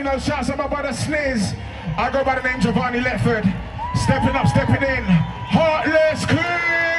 know, shouts out my brother Sniz. I go by the name Giovanni Letford. Stepping up, stepping in. Heartless King!